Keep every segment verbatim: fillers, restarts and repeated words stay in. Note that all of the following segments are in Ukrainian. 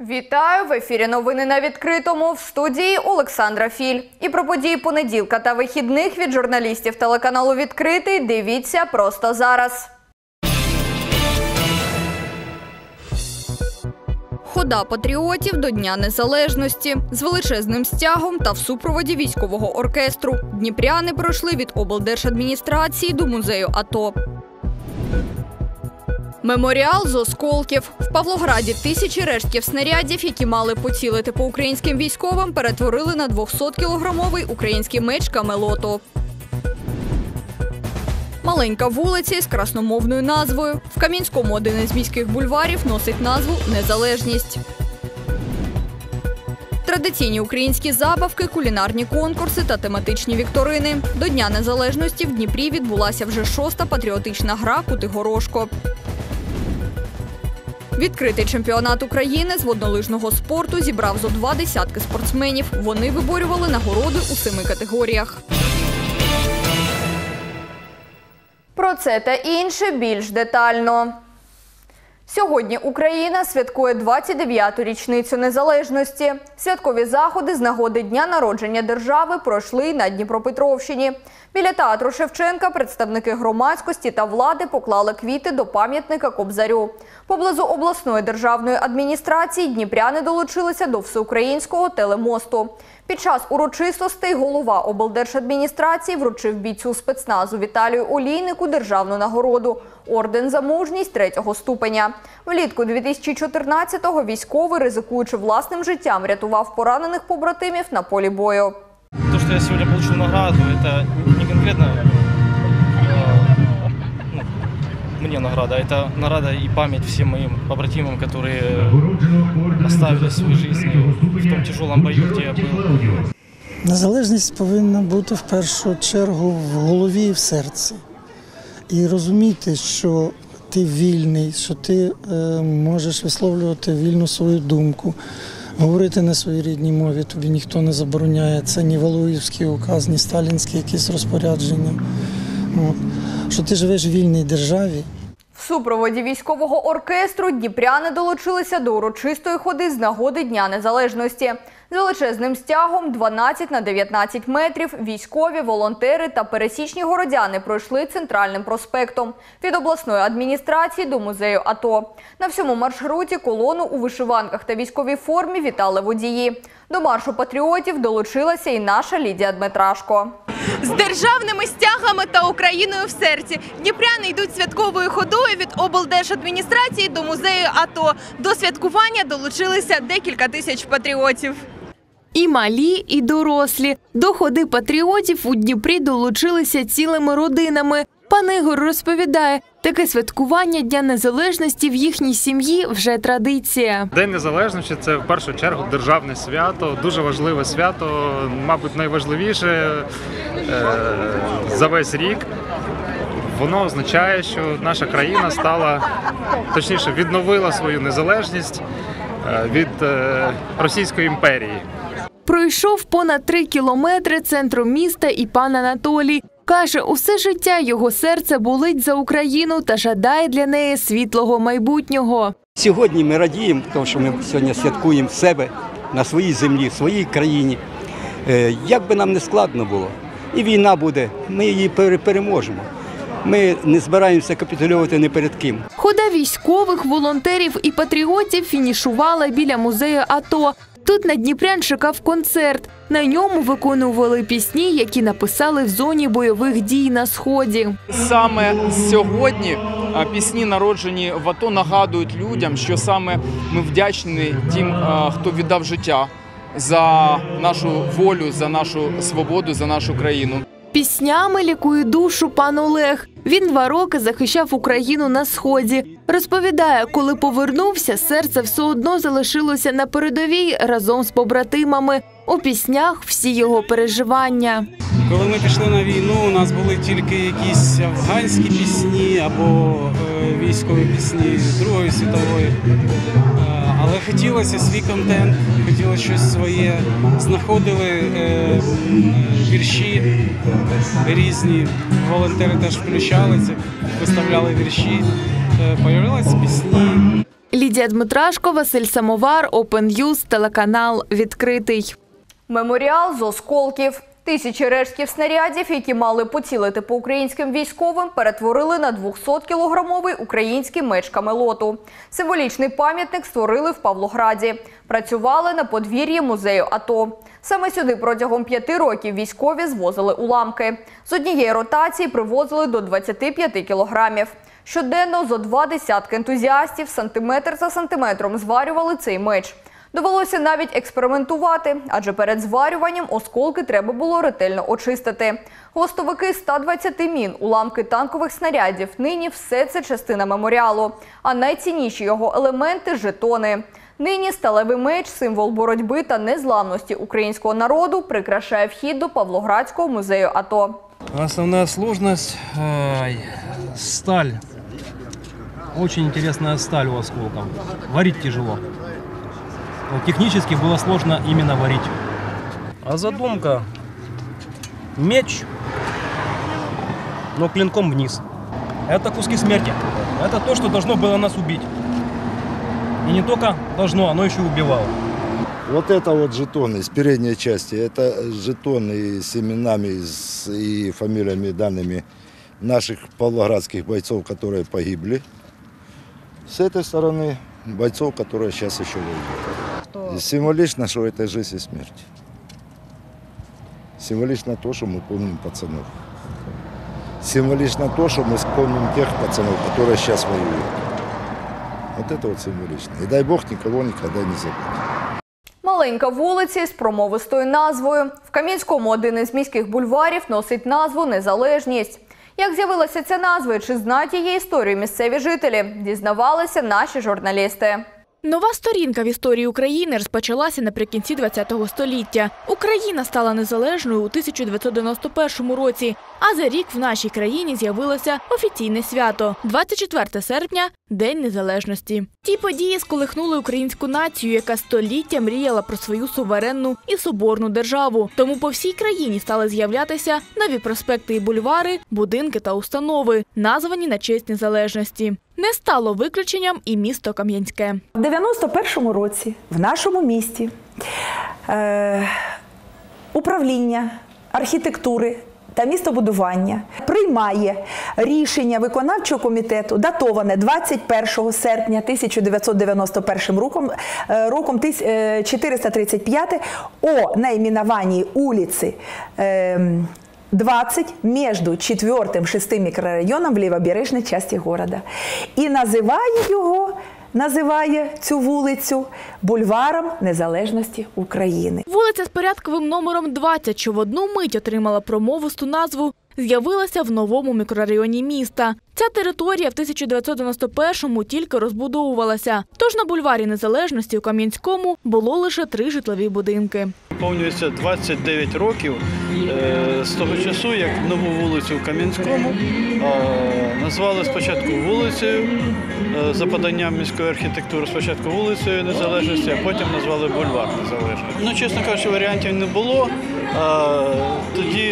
Вітаю! В ефірі новини на відкритому. В студії Олександра Філь. І про події понеділка та вихідних від журналістів телеканалу «Відкритий» дивіться просто зараз. Хода патріотів до Дня Незалежності. З величезним стягом та в супроводі військового оркестру. Дніпряни пройшли від облдержадміністрації до музею АТО. Меморіал з осколків. В Павлограді тисячі рештків снарядів, які мали поцілити по українським військовим, перетворили на двохсоткілограмовий український меч Камелоту. Маленька вулиця із красномовною назвою. В Кам'янському один із міських бульварів носить назву «Незалежність». Традиційні українські забавки, кулінарні конкурси та тематичні вікторини. До Дня Незалежності в Дніпрі відбулася вже шоста патріотична гра «Кути-горошко». Відкритий чемпіонат України з воднолижного спорту зібрав зо два десятки спортсменів. Вони виборювали нагороди у семи категоріях. Про це та інше більш детально. Сьогодні Україна святкує двадцять дев'яту річницю незалежності. Святкові заходи з нагоди дня народження держави пройшли на Дніпропетровщині. Біля театру Шевченка представники громадськості та влади поклали квіти до пам'ятника Кобзарю. Поблизу обласної державної адміністрації дніпряни долучилися до всеукраїнського телемосту. Під час урочистостей голова облдержадміністрації вручив бійцю спецназу Віталію Олійнику державну нагороду – орден за мужність третього ступеня. Влітку дві тисячі чотирнадцятого військовий, ризикуючи власним життям, рятував поранених побратимів на полі бою. То, что я сегодня получил награду, это не конкретно э, ну, мне награда, это награда и память всем моим побратимам, которые оставили свою жизнь в том тяжелом бою, где я был. Незалежність повинна бути в першу чергу в голові і в серці. І розуміти, що ти вільний, що ти е, можеш висловлювати вільну свою думку. Говорити на своїй рідній мові тобі ніхто не забороняє. Це ні Валуївський указ, ні сталінські якісь розпорядження. От. Що ти живеш в вільній державі. В супроводі військового оркестру дніпряни долучилися до урочистої ходи з нагоди Дня Незалежності. З величезним стягом дванадцять на дев'ятнадцять метрів військові, волонтери та пересічні городяни пройшли центральним проспектом від обласної адміністрації до музею АТО. На всьому маршруті колону у вишиванках та військовій формі вітали водії. До маршу патріотів долучилася і наша Лідія Дмитрашко. З державними стягами та Україною в серці дніпряни йдуть святковою ходою від облдержадміністрації до музею АТО. До святкування долучилися декілька тисяч патріотів. І малі, і дорослі. До ходи патріотів у Дніпрі долучилися цілими родинами. Пан Ігор розповідає, таке святкування Дня Незалежності в їхній сім'ї вже традиція. День Незалежності – це в першу чергу державне свято, дуже важливе свято, мабуть, найважливіше е за весь рік. Воно означає, що наша країна стала, точніше, відновила свою незалежність від е Російської імперії. Пройшов понад три кілометри центру міста і пан Анатолій. Каже, усе життя його серце болить за Україну та жадає для неї світлого майбутнього. Сьогодні ми радіємо, тому що ми сьогодні святкуємо себе на своїй землі, в своїй країні. Як би нам не складно було, і війна буде, ми її переможемо. Ми не збираємося капітульовувати ні перед ким. Хода військових, волонтерів і патріотів фінішувала біля музею АТО. Тут на дніпрян чекав концерт. На ньому виконували пісні, які написали в зоні бойових дій на Сході. Саме сьогодні пісні, народжені в АТО, нагадують людям, що саме ми вдячні тим, хто віддав життя за нашу волю, за нашу свободу, за нашу країну. Піснями лікує душу пан Олег. Він два роки захищав Україну на Сході. Розповідає, коли повернувся, серце все одно залишилося на передовій разом з побратимами. У піснях всі його переживання. Коли ми пішли на війну, у нас були тільки якісь афганські пісні або е, військові пісні Другої світової. Е, але хотілося свій контент, хотілося щось своє. Знаходили е, вірші різні, волонтери теж включалися, виставляли вірші, е, появилися пісні. Лідія Лідія Дмитрашко, Василь Самовар, Open News, телеканал «Відкритий». Меморіал з осколків. Тисячі рештків снарядів, які мали поцілити по українським військовим, перетворили на двохсоткілограмовий український меч Камелоту. Символічний пам'ятник створили в Павлограді. Працювали на подвір'ї музею АТО. Саме сюди протягом п'яти років військові звозили уламки. З однієї ротації привозили до двадцяти п'яти кілограмів. Щоденно зо два десятки ентузіастів сантиметр за сантиметром зварювали цей меч. Довелося навіть експериментувати, адже перед зварюванням осколки треба було ретельно очистити. Хвостовики ста двадцяти мін, уламки танкових снарядів – нині все це частина меморіалу. А найцінніші його елементи – жетони. Нині сталевий меч – символ боротьби та незламності українського народу, прикрашає вхід до Павлоградського музею АТО. Основная сложность э, – сталь. Очень интересная сталь у осколков. Варить тяжело. Но технически было сложно именно варить. А задумка – меч, но клинком вниз. Это куски смерти. Это то, что должно было нас убить. И не только должно, оно еще убивало. Вот это вот жетоны с передней части. Это жетоны с именами и фамилиями, данными наших павлоградских бойцов, которые погибли. С этой стороны бойцов, которые сейчас еще воюют. И символично, что это жизнь и смерть. Символично то, что мы помним пацанов. Символично то, что мы вспомним тех пацанов, которые сейчас воюют. Вот это вот символично. И дай Бог никого никогда не забыть. Маленька вулиця з промовистою назвою. В Кам'янському один із міських бульварів носить назву «Незалежність». Як з'явилася ця назва і чи знають її історію місцеві жителі, дізнавалися наші журналісти. Нова сторінка в історії України розпочалася наприкінці ХХ століття. Україна стала незалежною у тисяча дев'ятсот дев'яносто першому році, а за рік в нашій країні з'явилося офіційне свято – двадцять четвертого серпня – День Незалежності. Ті події сколихнули українську націю, яка століття мріяла про свою суверенну і соборну державу. Тому по всій країні стали з'являтися нові проспекти і бульвари, будинки та установи, названі на честь незалежності. Не стало виключенням і місто Кам'янське. У дев'яносто першому році в нашому місті е, управління архітектури та містобудування приймає рішення виконавчого комітету, датоване двадцять першого серпня тисяча дев'ятсот дев'яносто першим роком, роком чотириста тридцять п'ятий, о наименовании улицы э, двадцать между четвертым и шестым микрорайоном в лівобережній часті города. І називає його, називає цю вулицю бульваром Незалежності України. Вулиця з порядковим номером двадцять, що в одну мить отримала промовисту назву, з'явилася в новому мікрорайоні міста. Ця територія в тисяча дев'ятсот дев'яносто першому тільки розбудовувалася. Тож на бульварі Незалежності у Кам'янському було лише три житлові будинки. Повнюється двадцять дев'ять років з того часу, як нову вулицю в Кам'янському назвали спочатку вулицею, за поданням міської архітектури, спочатку вулицею Незалежності, а потім назвали бульвар Незалежності. Ну, чесно кажучи, варіантів не було. Тоді,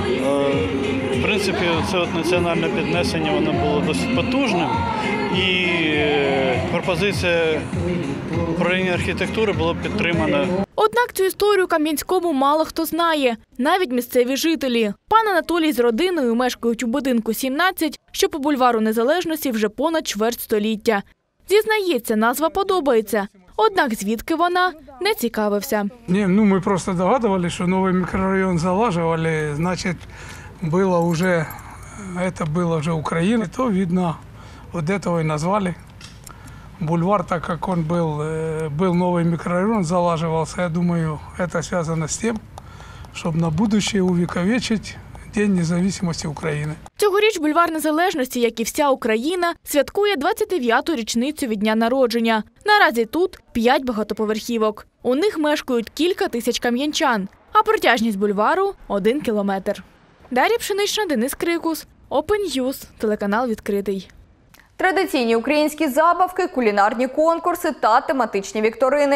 в принципі, це от національне піднесення, воно було досить потужним. І пропозиція управління архітектури була підтримана. Однак цю історію Кам'янському мало хто знає, навіть місцеві жителі. Пан Анатолій з родиною мешкають у будинку сімнадцять, що по бульвару Незалежності вже понад чверть століття. Зізнається, назва подобається. Однак звідки вона – не цікавився. Не, ну мы просто догадывались, что новый микрорайон залаживали, значит, было уже, это было уже Украина, то, видно, вот этого и назвали. Бульвар, так как он был, был новый микрорайон, залаживался, я думаю, это связано с тем, чтобы на будущее увековечить День незалежності України. Цьогоріч бульвар Незалежності, як і вся Україна, святкує двадцять дев'яту річницю від дня народження. Наразі тут п'ять багатоповерхівок. У них мешкають кілька тисяч кам'янчан, а протяжність бульвару – один кілометр. Дар'я Пшенична, Денис Крикус, Open News, телеканал «Відкритий». Традиційні українські забавки, кулінарні конкурси та тематичні вікторини.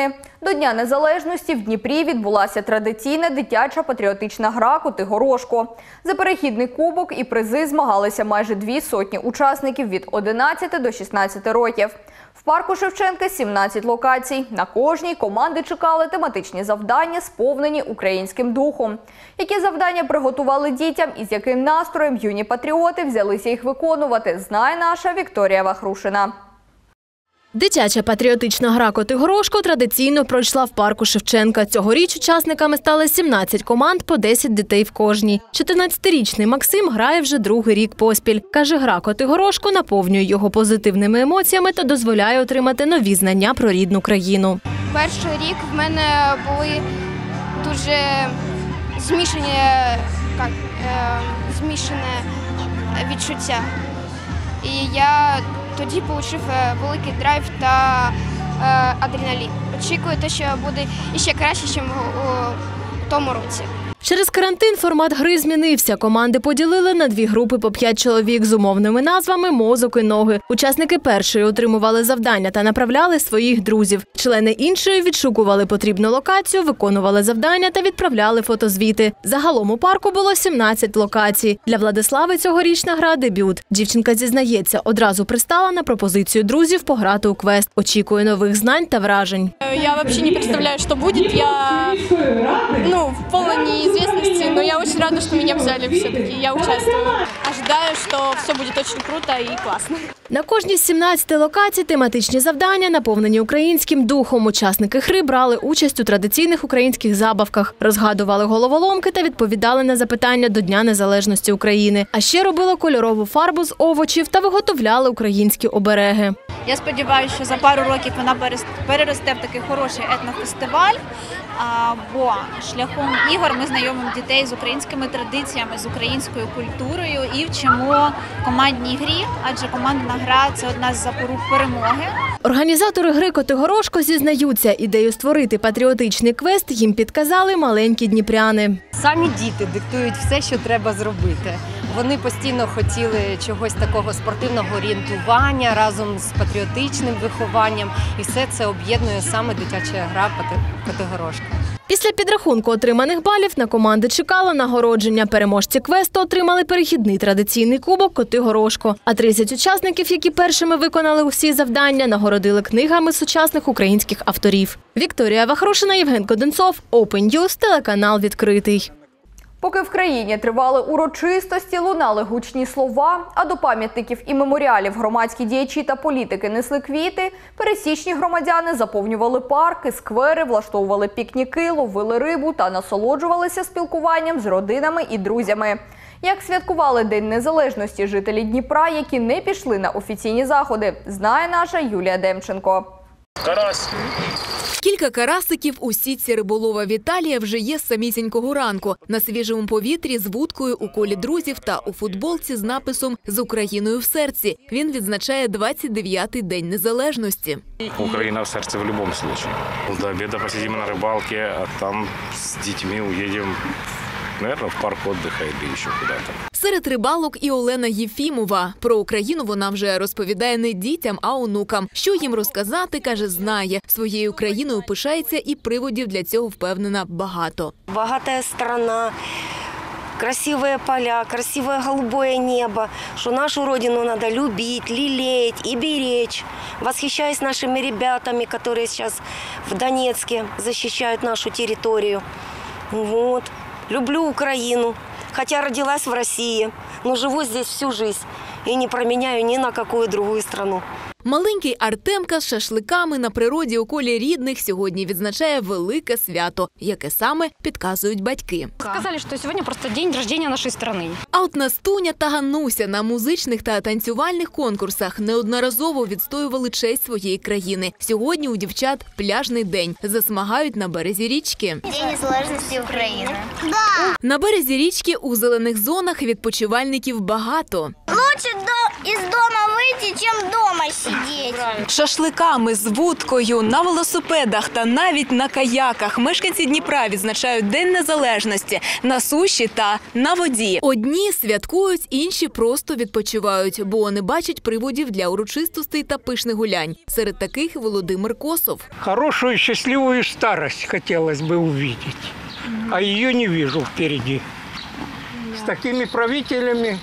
До Дня Незалежності в Дніпрі відбулася традиційна дитяча патріотична гра «Коти-горошко». За перехідний кубок і призи змагалися майже дві сотні учасників від одинадцяти до шістнадцяти років. В парку Шевченка сімнадцять локацій. На кожній команди чекали тематичні завдання, сповнені українським духом. Які завдання приготували дітям і з яким настроєм юні патріоти взялися їх виконувати, знає наша Вікторія Вахрушина. Дитяча патріотична гра «Коти-горошко» традиційно пройшла в парку Шевченка. Цьогоріч учасниками стали сімнадцять команд по десять дітей в кожній. чотирнадцятирічний Максим грає вже другий рік поспіль. Каже, гра «Коти-горошко» наповнює його позитивними емоціями та дозволяє отримати нові знання про рідну країну. Перший рік в мене були дуже змішані, як, е, змішане відчуття. І я тоді отримав великий драйв та е, адреналін. Очікую те, що буде ще краще, ніж у тому році. Через карантин формат гри змінився. Команди поділили на дві групи по п'ять чоловік з умовними назвами «Мозок» і «Ноги». Учасники першої отримували завдання та направляли своїх друзів. Члени іншої відшукували потрібну локацію, виконували завдання та відправляли фотозвіти. Загалом у парку було сімнадцять локацій. Для Владислави цьогорічна гра – дебют. Дівчинка зізнається, одразу пристала на пропозицію друзів пограти у квест. Очікує нових знань та вражень. Я взагалі не представляю, що буде. Я ну, в повній известности, но я очень рада, что меня взяли все-таки, я участвую. Ожидаю, что все будет очень круто и классно. На кожній з сімнадцяти локацій тематичні завдання, наповнені українським духом. Учасники гри брали участь у традиційних українських забавках, розгадували головоломки та відповідали на запитання до Дня Незалежності України. А ще робили кольорову фарбу з овочів та виготовляли українські обереги. Я сподіваюся, що за пару років вона переросте в такий хороший етнофестиваль, бо шляхом ігор ми знайомимо дітей з українськими традиціями, з українською культурою і вчимо командній грі, адже командна гра – це одна з запорук перемоги. Організатори гри «Коти-горошко» зізнаються, ідею створити патріотичний квест їм підказали маленькі дніпряни. Самі діти диктують все, що треба зробити. Вони постійно хотіли чогось такого спортивного орієнтування разом з патріотичним вихованням. І все це об'єднує саме дитяча гра «Коти-горошко». Після підрахунку отриманих балів на команди чекало нагородження. Переможці квесту отримали перехідний традиційний кубок «Коти-горошко». А тридцять учасників, які першими виконали усі завдання, нагородили книгами сучасних українських авторів. Вікторія Вахрушина, Євген Коденцов, Open News, телеканал «Відкритий». Поки в країні тривали урочистості, лунали гучні слова, а до пам'ятників і меморіалів громадські діячі та політики несли квіти, пересічні громадяни заповнювали парки, сквери, влаштовували пікніки, ловили рибу та насолоджувалися спілкуванням з родинами і друзями. Як святкували День Незалежності жителі Дніпра, які не пішли на офіційні заходи, знає наша Юлія Демченко. Карась. Кілька карасиків у сітці риболова Віталія вже є з самісінького ранку. На свіжому повітрі з вудкою у колі друзів та у футболці з написом «З Україною в серці». Він відзначає двадцять дев'ятий День Незалежності. Україна в серці в будь-якому випадку. До обіду посидимо на рибалці, а там з дітьми уїдемо, мабуть, в парк відпочинку або ще куди-то. Серед рибалок і Олена Єфімова. Про Україну вона вже розповідає не дітям, а онукам. Що їм розказати, каже, знає. Своєю країною пишається і приводів для цього, впевнена, багато. Багата страна, красивые поля, красивое голубое небо, что нашу родину надо любить, лелеять и беречь. Восхищаюсь нашими ребятами, которые сейчас в Донецке защищают нашу территорию. Вот. Люблю Украину, хотя родилась в России, но живу здесь всю жизнь и не променяю ни на какую другую страну. Маленький Артемка з шашликами на природі у колі рідних сьогодні відзначає велике свято, яке саме підказують батьки. Сказали, що сьогодні просто день народження нашої країни. А от Настуня та Гануся на музичних та танцювальних конкурсах неодноразово відстоювали честь своєї країни. Сьогодні у дівчат пляжний день. Засмагають на березі річки. День незалежності України. На березі річки у зелених зонах відпочивальників багато. Лучше до из дома выйти, чем дома сидеть. Шашликами, з вудкою, на велосипедах та навіть на каяках мешканці Дніпра відзначають День Незалежності на суші та на воді. Одні святкують, інші просто відпочивають, бо не бачать приводів для урочистостей та пишних гулянь. Серед таких Володимир Косов. Хорошую, счастливую старость хотелось бы увидеть, а ее не вижу впереди. С такими правителями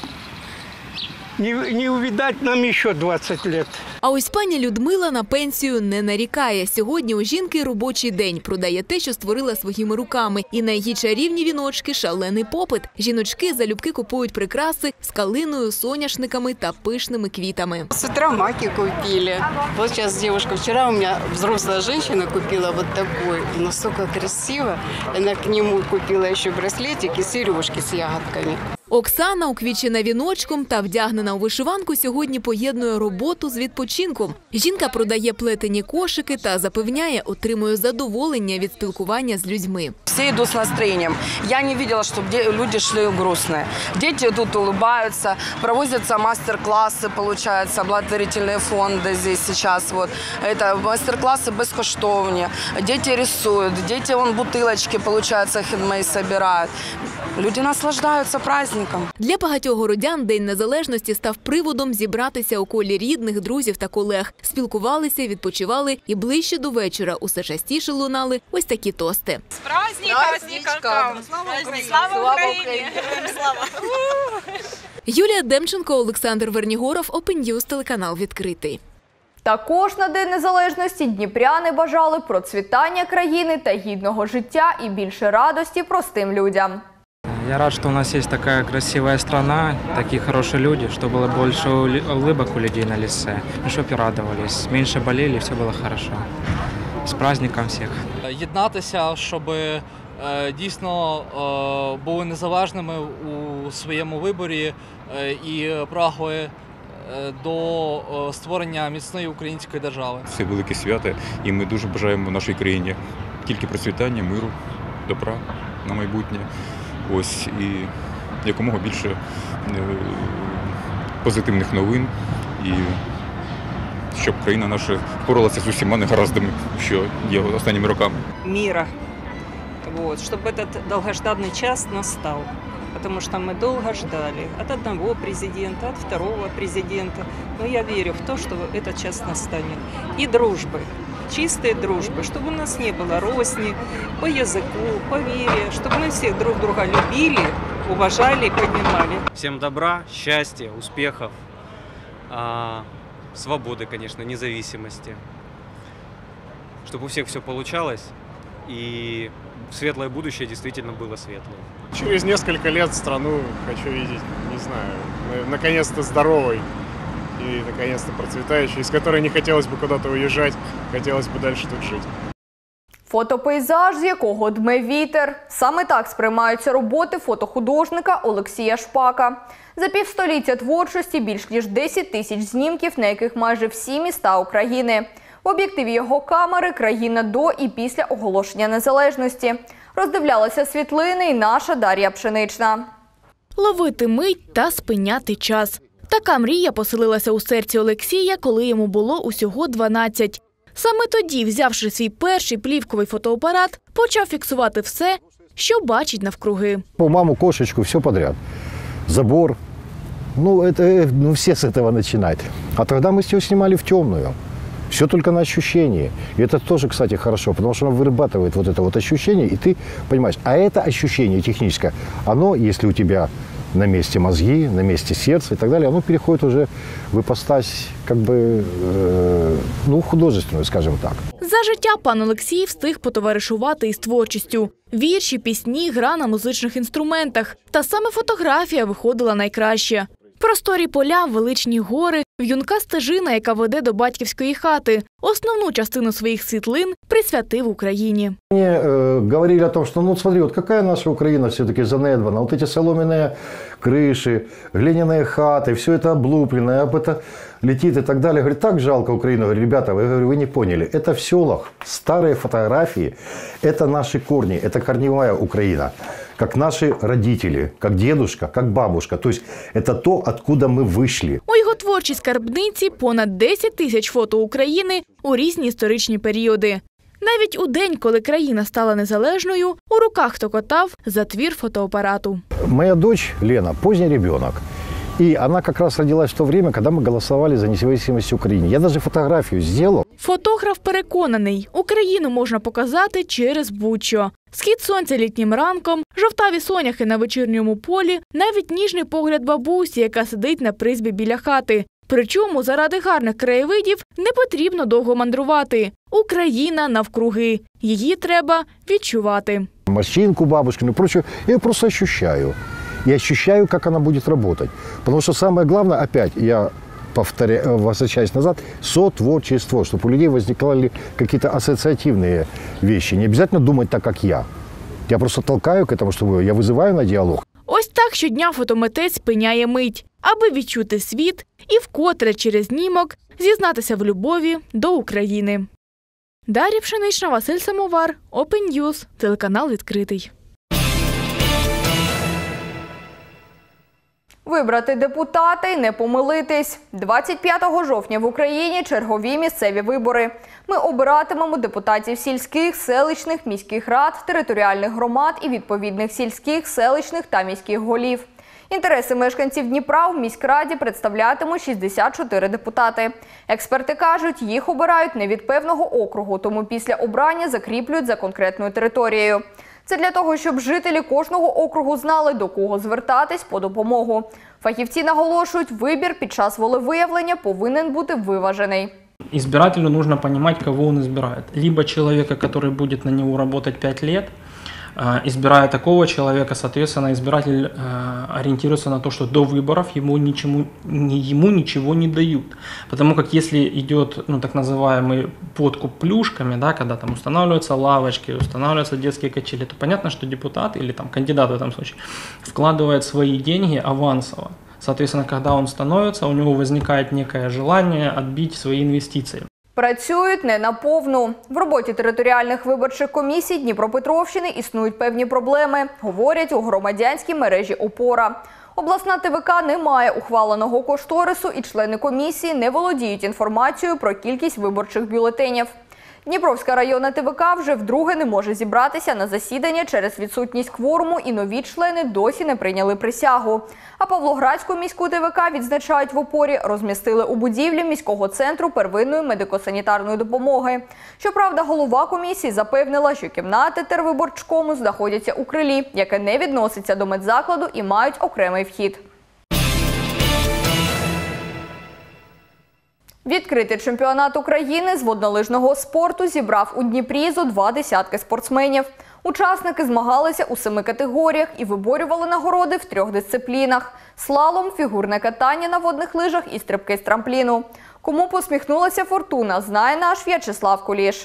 не, не увидать нам ще двадцять лет. А ось пані Людмила на пенсію не нарікає. Сьогодні у жінки робочий день. Продає те, що створила своїми руками. І на її чарівні віночки шалений попит. Жіночки залюбки купують прикраси з калиною, соняшниками та пишними квітами. С утра маки купили. Вот сейчас девушка, вчера у меня взрослая женщина купила вот такой. Настолько красиво. Она к нему купила еще браслетик и сережки с ягодками. Оксана, уквічена віночком та вдягнена у вишиванку, сьогодні поєднує роботу з відпочинком. Жінка продає плетені кошики та запевняє, отримує задоволення від спілкування з людьми. Все идут с настроением. Я не видела, чтобы люди шли грустные. Дети тут улыбаются, проводятся мастер-классы, получается, благотворительные фонды здесь сейчас. Вот. Это мастер-классы безкоштовні. Дети рисуют, дети вон бутылочки, получается, хендмейд собирают. Люди наслаждаються праздником. Для багатьох городян День Незалежності став приводом зібратися у колі рідних, друзів та колег. Спілкувалися, відпочивали і ближче до вечора усе частіше лунали ось такі тости. С праздником! Слава Україні! Слава Україні! Слава! Юлія Демченко, Олександр Вернігоров, Open News, телеканал «Відкритий». Також на День Незалежності дніпряни бажали процвітання країни та гідного життя і більше радості простим людям. Я рад, что у нас есть такая красивая страна, такие хорошие люди, что было больше улыбок у людей на лице, чтобы радовались, меньше болели, все было хорошо. С праздником всех. Єднатися, щоб дійсно були незалежними у своєму виборі і прагли до створення міцної української держави. Це велике свято, і ми дуже бажаємо нашій країні тільки процвітання, миру, добра на майбутнє. Ось, і якомога більше позитивних новин, і щоб країна наша впоралася з усіма негараздами, що є останніми роками. Мира, вот, чтобы этот долгожданный час настал, потому что мы долго ждали от одного президента, от второго президента, но я верю в то, что этот час настанет. И дружбы. Чистой дружбы, чтобы у нас не было розни по языку, по вере, чтобы мы всех друг друга любили, уважали и поднимали. Всем добра, счастья, успехов, свободы, конечно, независимости. Чтобы у всех все получалось и светлое будущее действительно было светлым. Через несколько лет страну хочу видеть, не знаю, наконец-то здоровой. И, наконец-то, процветающей, из которой не хотелось бы куда-то уезжать, хотелось бы дальше тут жить. Фотопейзаж, з якого дме вітер. Саме так сприймаються роботи фотохудожника Олексія Шпака. За півстоліття творчості більш ніж десять тисяч знімків, на яких майже всі міста України. В об'єктиві його камери країна до і після оголошення незалежності. Роздивлялася світлини і наша Дар'я Пшенична. Ловити мить та спиняти час. Така мрія поселилася у серці Олексія, коли йому було усього дванадцять. Саме тоді, взявши свій перший плівковий фотоапарат, почав фіксувати все, що бачить навкруги. Маму, кошечку, все подряд. Забор. Ну, это, ну, все с этого начинают. А тогда мы все снимали в темную. Все только на ощущении. И это тоже, кстати, хорошо, потому что оно вырабатывает вот это вот ощущение, и ты понимаешь, а это ощущение техническое, оно, если у тебя на месте мозги, на месте сердца и так далее, оно переходит уже в ипостась, как бы, э, ну, художественную, скажем так. За життя пан Олексій встиг потоваришувати із творчістю. Вірші, пісні, гра на музичних інструментах. Та саме фотографія виходила найкраще. Просторі поля, величні гори, в'юнка стежина, яка веде до батьківської хати. Основну частину своїх світлин присвятив Україні. Мне э, говорили о том, что, ну, смотри, вот какая наша Украина все-таки занедбана. Вот эти соломенные крыши, глиняные хаты, все это облупленное, об это летит и так далее. Говорит, так жалко Украину. Говорю, ребята, вы, говорю, вы не поняли. Это в селах, старые фотографии, это наши корни, это корневая Украина. как наши родители, как дедушка, как бабушка. То есть это то, откуда мы вышли. У його творчій скарбниці понад десять тисяч фото України у різні історичні періоди. Навіть у день, коли країна стала незалежною, у руках токотав затвір фотоапарату. Моя дочь Лена – поздний ребенок. И она как раз родилась в то время, когда мы голосовали за независимость Украины. Я даже фотографию сделал. Фотограф переконаний, Україну можна показати через будь-що. Схід сонця літнім ранком, жовтаві соняхи на вечірньому полі, навіть ніжний погляд бабусі, яка сидить на призбі біля хати. Причому заради гарних краєвидів не потрібно довго мандрувати. Україна навкруги. Її треба відчувати. Морщинку бабушкину и прочее. Я ее просто ощущаю. И ощущаю, как она будет работать. Потому что самое главное, опять, я повторяю, возвращаясь назад, сотворчество, чтобы у людей возникали какие-то ассоциативные вещи. Не обязательно думать так, как я. Я просто толкаю к этому, чтобы я вызываю на диалог. Ось так щодня фотомитець спиняє мить, аби відчути світ і вкотре через знімок зізнатися в любові до України. Дар'я Пшенична, Василь Самовар, Open News, телеканал «Відкритий». Вибрати депутата і не помилитись. двадцять п'ятого жовтня в Україні чергові місцеві вибори. Ми обиратимемо депутатів сільських, селищних, міських рад, територіальних громад і відповідних сільських, селищних та міських голів. Інтереси мешканців Дніпра в міськраді представлятимуть шістдесят чотири депутати. Експерти кажуть, їх обирають не від певного округу, тому після обрання закріплюють за конкретною територією. Це для того, щоб жителі кожного округу знали, до кого звертатись по допомогу. Фахівці наголошують, вибір під час волевиявлення повинен бути виважений. Избирателю нужно понимать, кого он избирает. Либо человека, который будет на него работать пять лет, избирая такого человека, соответственно, избиратель ориентируется на то, что до выборов ему ничему, ему ничего не дают. Потому как если идет, ну, так называемый подкуп плюшками, да, когда там устанавливаются лавочки, устанавливаются детские качели, то понятно, что депутат или там кандидат в этом случае вкладывает свои деньги авансово. Соответственно, когда он становится, у него возникает некое желание отбить свои инвестиции. Працюють не наповну. В роботі територіальних виборчих комісій Дніпропетровщини існують певні проблеми, говорять у громадянській мережі «Опора». Обласна ТВК не має ухваленого кошторису і члени комісії не володіють інформацією про кількість виборчих бюлетенів. Дніпровська районна ТВК вже вдруге не може зібратися на засідання через відсутність кворуму і нові члени досі не прийняли присягу. А Павлоградську міську ТВК, відзначають в «Опорі», розмістили у будівлі міського центру первинної медико-санітарної допомоги. Щоправда, голова комісії запевнила, що кімнати тервиборчкому знаходяться у крилі, яке не відноситься до медзакладу і мають окремий вхід. Відкритий чемпіонат України з воднолижного спорту зібрав у Дніпрі зо два десятки спортсменів. Учасники змагалися у семи категоріях і виборювали нагороди в трьох дисциплінах – слалом, фігурне катання на водних лижах і стрибки з трампліну. Кому посміхнулася фортуна, знає наш В'ячеслав Куліш.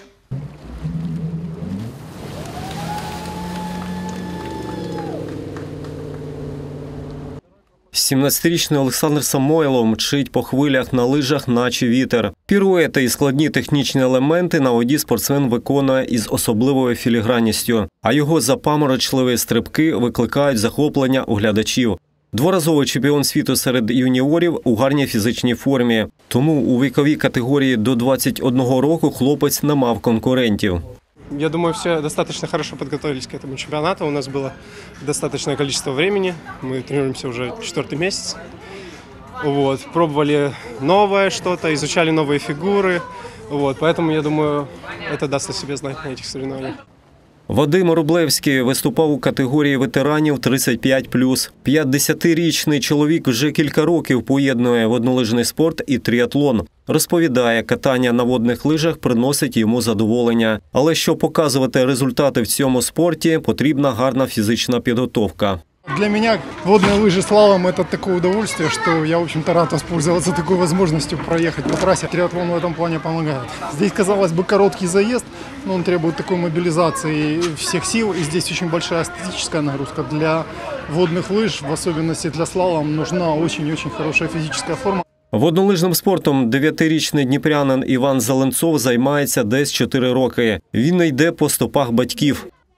сімнадцятирічний Олександр Самойлов мчить по хвилях на лижах, наче вітер. Піруети і складні технічні елементи на воді спортсмен виконує із особливою філігранністю, а його запаморочливі стрибки викликають захоплення у глядачів. Дворазовий чемпіон світу серед юніорів у гарній фізичній формі. Тому у віковій категорії до двадцять одного року хлопець не мав конкурентів. Я думаю, все достаточно хорошо подготовились к этому чемпионату. У нас было достаточное количество времени. Мы тренируемся уже четвертый месяц. Вот. Пробовали новое что-то, изучали новые фигуры. Вот. Поэтому, я думаю, это даст о себе знать на этих соревнованиях. Вадим Рублевський виступав у категорії ветеранів тридцять п'ять плюс. п'ятдесятирічний чоловік вже кілька років поєднує воднолижний спорт і тріатлон. Розповідає, катання на водних лижах приносить йому задоволення. Але щоб показувати результати в цьому спорті, потрібна гарна фізична підготовка. Для меня водные лыжи слалом – это такое удовольствие, что я, в общем-то, рад воспользоваться такой возможностью проехать по трассе. Триатлон в этом плане помогает. Здесь, казалось бы, короткий заезд, но он требует такой мобилизации всех сил. И здесь очень большая статическая нагрузка. Для водных лыж, в особенности для слалом, нужна очень-очень хорошая физическая форма. Воднолижним спортом дев'ятирічний дніпрянин Іван Зеленцов займається десь чотири роки. Він не йде по стопах батьків.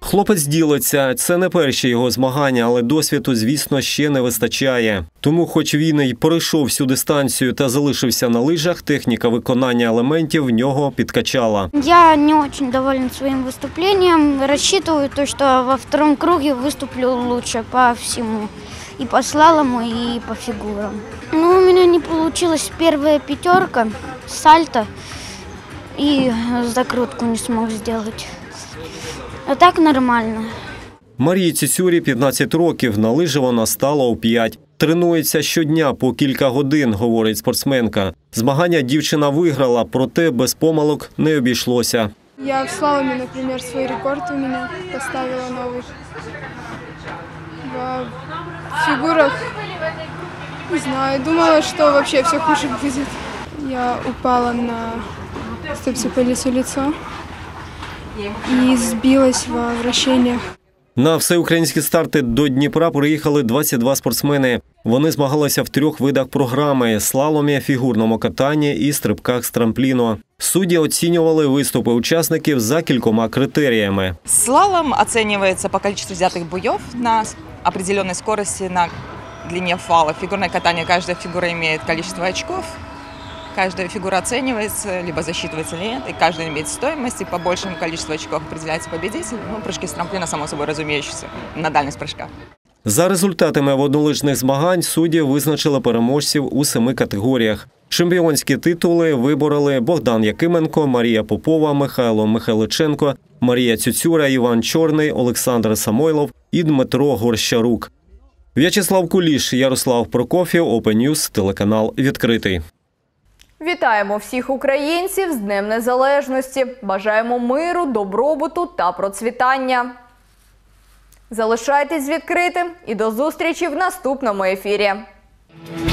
Хлопець ділиться, це не перші його змагання, але досвіду, звісно, ще не вистачає. Тому, хоч він і пройшов всю дистанцію та залишився на лижах, техніка виконання елементів в нього підкачала. Я не очень доволен своим выступлением. Рассчитываю, то, что во втором круге выступлю лучше по всему. И по слалому, и по фигурам. Ну, у меня не получилась первая пятерка, сальто, и закрутку не смог сделать. А так нормально. Марії Цюцюрі п'ятнадцять років, на лижі вона стала у п'ять. Тренується щодня по кілька годин, говорить спортсменка. Змагання дівчина виграла, проте без помилок не обійшлося. Я в слаломе, например, свой рекорд у меня поставила новый. В фигурах, не знаю, думала, что вообще все хуже будет. Я упала на степсипелису лицо и сбилась во вращениях. На всеукраїнські старти до Дніпра приїхали двадцять два спортсмени. Вони змагалися в трьох видах програми – слаломі, фігурному катанні і стрибках з трампліну. Судді оцінювали виступи учасників за кількома критеріями. Слалом оценивается по количеству взятых буев на определенной скорости, на длине фала. Фигурное катание, каждая фигура имеет количество очков. Каждая фигура оценивается, либо засчитывается или нет, и каждая имеет стоимость, и по большему количеству очков определяется победитель. Ну, прыжки с трамплина, само собой разумеющиеся, на дальность прыжка. За результатами воднолижних змагань судді визначили переможців у семи категоріях. Чемпіонські титули вибороли Богдан Якименко, Марія Попова, Михайло Михайличенко, Марія Цюцюра, Іван Чорний, Олександр Самойлов і Дмитро Горщарук. В'ячеслав Куліш, Ярослав Прокоф'єв, Open News, телеканал «Відкритий». Вітаємо всіх українців з Днем Незалежності. Бажаємо миру, добробуту та процвітання. Залишайтесь відкритим і до зустрічі в наступному ефірі.